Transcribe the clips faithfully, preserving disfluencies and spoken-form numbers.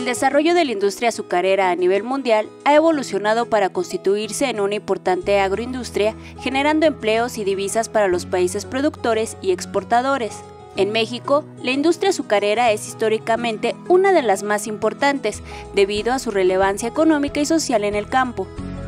desarrollo de la industria azucarera a nivel mundial ha evolucionado para constituirse en una importante agroindustria, generando empleos y divisas para los países productores y exportadores. En México, la industria azucarera es históricamente una de las más importantes, debido a su relevancia económica y social en el campo.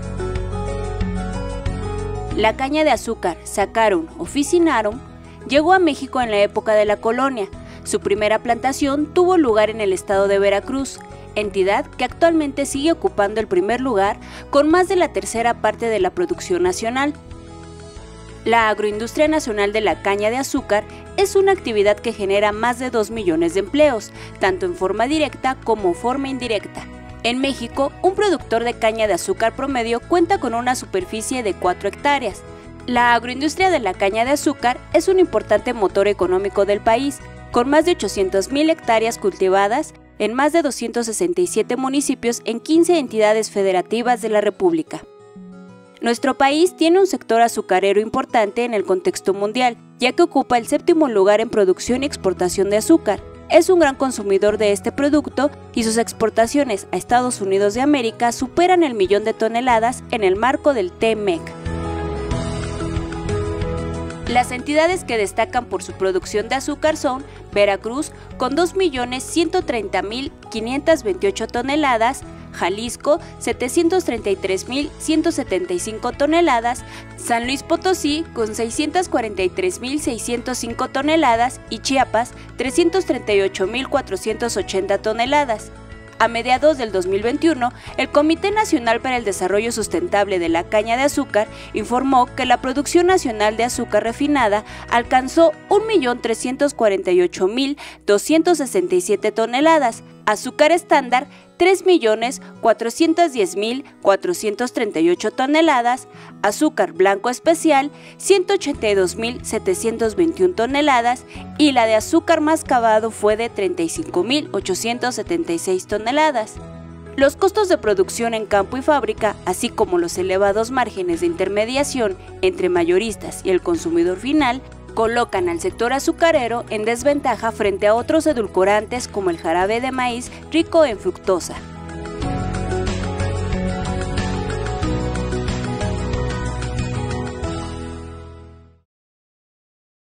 La caña de azúcar, Saccharum officinarum, llegó a México en la época de la colonia. Su primera plantación tuvo lugar en el estado de Veracruz, entidad que actualmente sigue ocupando el primer lugar con más de la tercera parte de la producción nacional. La agroindustria nacional de la caña de azúcar es una actividad que genera más de dos millones de empleos, tanto en forma directa como forma indirecta. En México, un productor de caña de azúcar promedio cuenta con una superficie de cuatro hectáreas. La agroindustria de la caña de azúcar es un importante motor económico del país, con más de ochocientas mil hectáreas cultivadas en más de doscientos sesenta y siete municipios en quince entidades federativas de la República. Nuestro país tiene un sector azucarero importante en el contexto mundial, ya que ocupa el séptimo lugar en producción y exportación de azúcar. Es un gran consumidor de este producto y sus exportaciones a Estados Unidos de América superan el millón de toneladas en el marco del T M E C. Las entidades que destacan por su producción de azúcar son Veracruz, con dos millones ciento treinta mil quinientas veintiocho toneladas, Jalisco, setecientos treinta y tres mil ciento setenta y cinco toneladas, San Luis Potosí, con seiscientos cuarenta y tres mil seiscientos cinco toneladas y Chiapas, trescientos treinta y ocho mil cuatrocientas ochenta toneladas. A mediados del dos mil veintiuno, el Comité Nacional para el Desarrollo Sustentable de la Caña de Azúcar informó que la producción nacional de azúcar refinada alcanzó un millón trescientos cuarenta y ocho mil doscientas sesenta y siete toneladas, azúcar estándar tres millones cuatrocientos diez mil cuatrocientas treinta y ocho toneladas, azúcar blanco especial ciento ochenta y dos mil setecientas veintiuna toneladas y la de azúcar mascabado fue de treinta y cinco mil ochocientas setenta y seis toneladas. Los costos de producción en campo y fábrica, así como los elevados márgenes de intermediación entre mayoristas y el consumidor final, colocan al sector azucarero en desventaja frente a otros edulcorantes como el jarabe de maíz rico en fructosa.